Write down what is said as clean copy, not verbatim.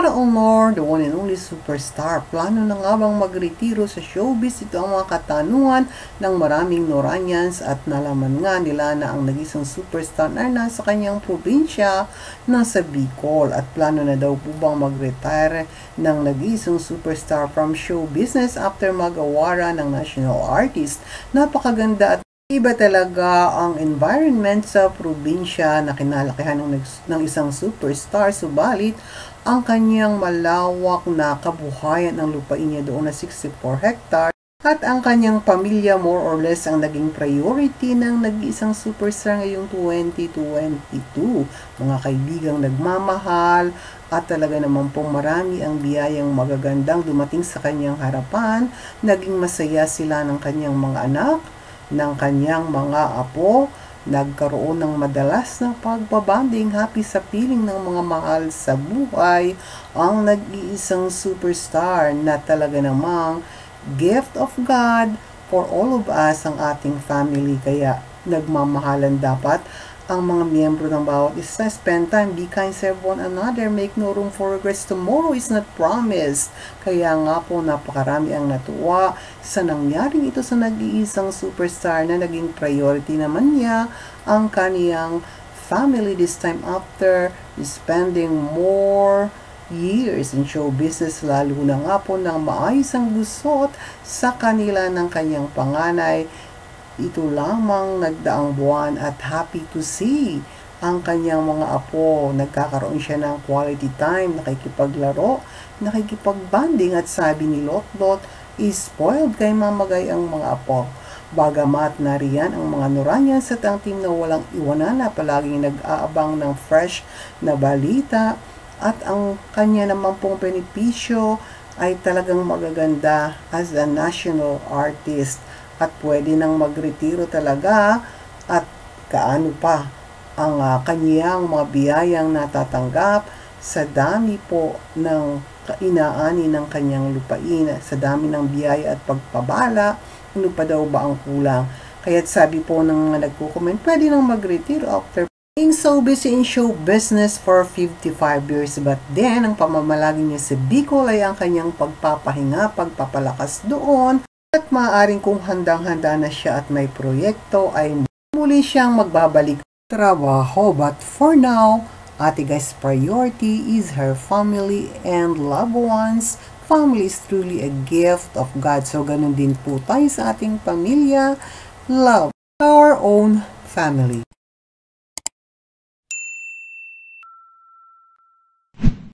Sara Honor, the one and only superstar, plano na nga bang magretiro sa showbiz? Ito ang mga katanungan ng maraming Noranians at nalaman nga nila na ang nag-isang superstar na nasa kanyang probinsya, nasa Bicol. At plano na daw po bang mag-retire ng nag-isang superstar from show business after mag-awara ng national artist. Napakaganda at iba talaga ang environment sa probinsya na kinalakihan ng isang superstar, subalit ang kanyang malawak na kabuhayan ng lupain niya doon na 64 hectares at ang kanyang pamilya more or less ang naging priority ng nag-iisang superstar ngayong 2022. Mga kaibigang nagmamahal at talaga naman pong marami ang biyayang magagandang dumating sa kanyang harapan. Naging masaya sila ng kanyang mga anak, ng kanyang mga apo, nagkaroon ng madalas na pagbabanding, happy sa piling ng mga mahal sa buhay, ang nag-iisang superstar na talaga namang gift of God for all of us, ang ating family. Kaya nagmamahalan dapat ang mga miyembro ng bawat isa. Spend time, be kind, serve one another, make no room for regrets. Tomorrow is not promised. Kaya nga po, napakarami ang natuwa sa nangyaring ito sa nag-iisang superstar na naging priority naman niya ang kaniyang family this time after spending more years in show business, lalo na nga po ng maayos ang gusot sa kanila ng kanyang panganay. Ito lamang nagdaang buwan at happy to see ang kanyang mga apo. Nagkakaroon siya ng quality time, nakikipaglaro, nakikipagbanding at sabi ni Lotlot, is spoiled kay mamagay ang mga apo. Bagamat nariyan ang mga Noranians at ang team na walang iwanan na palaging nag-aabang ng fresh na balita at ang kanya naman pong benepisyo ay talagang magaganda as a national artist. At pwede nang magretiro talaga at kaano pa ang kanyang mga biyayang natatanggap sa dami po ng inaani ng kanyang lupain, sa dami ng biyaya at pagpabala, ano pa daw ba ang kulang. Kaya't sabi po ng mga nagko-comment, pwede nang magretiro after being so busy in show business for 55 years. But then, ang pamamalagi niya sa Bicol ay ang kanyang pagpapahinga, pagpapalakas doon. At maaaring kung handang-handa na siya at may proyekto ay muli siyang magbabalik trabaho. But for now, ate guys, priority is her family and loved ones. Family is truly a gift of God. So ganun din po tayo sa ating pamilya. Love our own family.